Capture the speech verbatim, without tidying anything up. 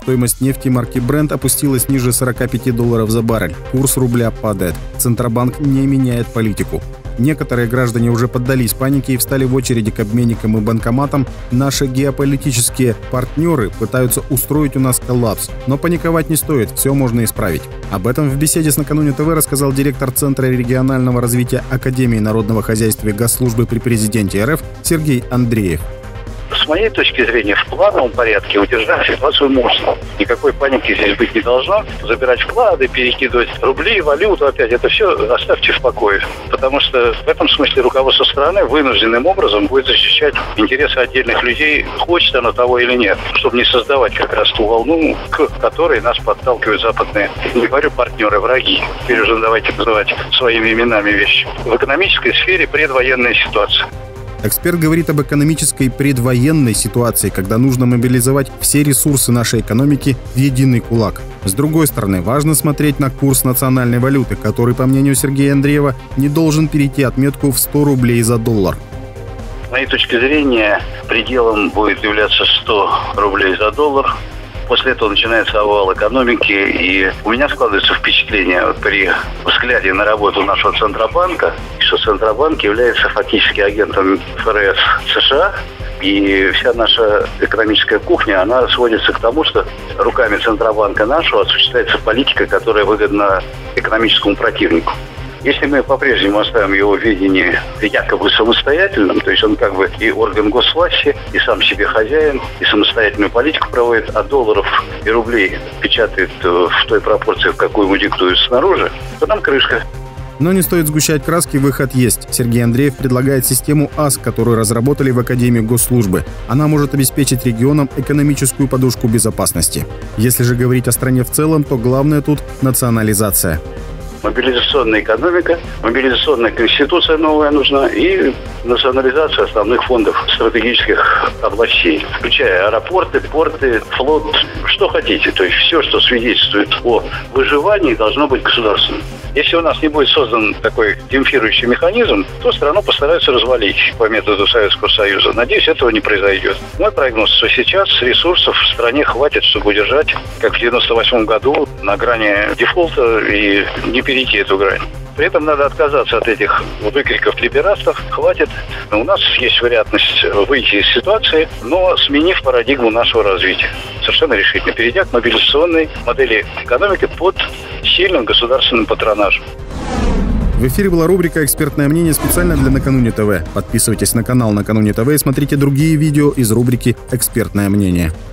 Стоимость нефти марки Brent опустилась ниже сорока пяти долларов за баррель. Курс рубля падает. Центробанк не меняет политику. Некоторые граждане уже поддались панике и встали в очереди к обменникам и банкоматам. Наши геополитические партнеры пытаются устроить у нас коллапс. Но паниковать не стоит, все можно исправить. Об этом в беседе с Накануне ТВ рассказал директор Центра регионального развития Академии народного хозяйства и Госслужбы при президенте РФ Сергей Андреев. С моей точки зрения, в плановом порядке удержать ситуацию можно. Никакой паники здесь быть не должно. Забирать вклады, перекидывать рубли, валюту опять, это все оставьте в покое. Потому что в этом смысле руководство страны вынужденным образом будет защищать интересы отдельных людей, хочет оно того или нет, чтобы не создавать как раз ту волну, к которой нас подталкивают западные, не говорю партнеры, враги. Теперь уже давайте называть своими именами вещи. В экономической сфере предвоенная ситуация. Эксперт говорит об экономической предвоенной ситуации, когда нужно мобилизовать все ресурсы нашей экономики в единый кулак. С другой стороны, важно смотреть на курс национальной валюты, который, по мнению Сергея Андреева, не должен перейти отметку в сто рублей за доллар. С моей точки зрения, пределом будет являться сто рублей за доллар. После этого начинается овал экономики, и у меня складывается впечатление вот, при взгляде на работу нашего Центробанка, что Центробанк является фактически агентом ФРС США, и вся наша экономическая кухня, она сводится к тому, что руками Центробанка нашего осуществляется политика, которая выгодна экономическому противнику. Если мы по-прежнему оставим его видение якобы самостоятельным, то есть он как бы и орган госвласти, и сам себе хозяин, и самостоятельную политику проводит, а долларов и рублей печатает в той пропорции, в какую ему диктуют снаружи, то нам крышка. Но не стоит сгущать краски, выход есть. Сергей Андреев предлагает систему АС, которую разработали в Академии Госслужбы. Она может обеспечить регионам экономическую подушку безопасности. Если же говорить о стране в целом, то главное тут национализация. Мобилизационная экономика, мобилизационная конституция новая нужна и национализация основных фондов стратегических областей, включая аэропорты, порты, флот, что хотите. То есть все, что свидетельствует о выживании, должно быть государственным. Если у нас не будет создан такой демпфирующий механизм, то страну постараются развалить по методу Советского Союза. Надеюсь, этого не произойдет. Мой прогноз, что сейчас ресурсов в стране хватит, чтобы удержать, как в девяносто восьмом году, на грани дефолта и не перейти эту грань. При этом надо отказаться от этих выкриков либерастов. Хватит. У нас есть вероятность выйти из ситуации, но сменив парадигму нашего развития. Совершенно решительно. Перейдя к мобилизационной модели экономики под сильным государственным патронажем. В эфире была рубрика «Экспертное мнение» специально для Накануне ТВ. Подписывайтесь на канал Накануне ТВ и смотрите другие видео из рубрики «Экспертное мнение».